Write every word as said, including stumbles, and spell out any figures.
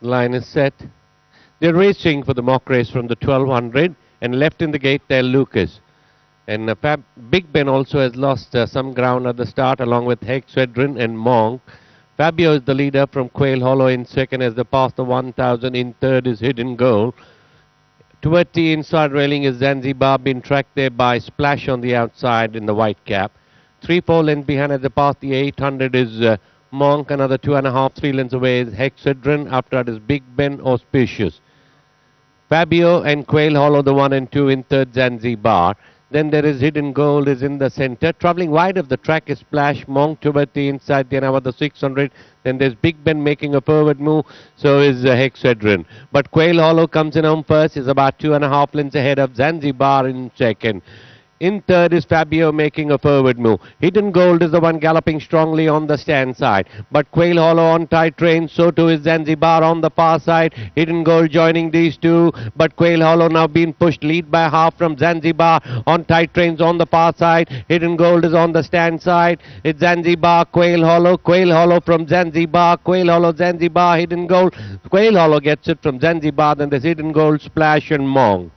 Line is set. They're racing for the mock race from the twelve hundred, and left in the gate there Lucas. And uh, Fab Big Ben also has lost uh, some ground at the start along with Hexedrin and Monk. Fabio is the leader from Quail Hollow in second as they pass the one thousand. In third is Hidden Goal. Toward the inside railing is Zanzibar, being tracked there by Splash on the outside in the white cap. Three, four lengths behind as they pass the eight hundred is uh, Monk. Another two and a half, three lengths away is Hexedrin. After that is Big Ben, Auspicious. Fabio and Quail Hollow, the one and two. In third, Zanzibar. Then there is Hidden Gold is in the center. Traveling wide of the track is Splash, Monk toward the inside, then about the six hundred. Then there's Big Ben making a forward move, so is uh, Hexedrin. But Quail Hollow comes in home first, is about two and a half lengths ahead of Zanzibar in second. In third is Fabio making a forward move. Hidden Gold is the one galloping strongly on the stand side. But Quail Hollow on tight rein, so too is Zanzibar on the far side. Hidden Gold joining these two. But Quail Hollow now being pushed lead by half from Zanzibar on tight reins on the far side. Hidden Gold is on the stand side. It's Zanzibar, Quail Hollow. Quail Hollow from Zanzibar. Quail Hollow, Zanzibar, Hidden Gold. Quail Hollow gets it from Zanzibar. Then there's Hidden Gold, Splash and Monk.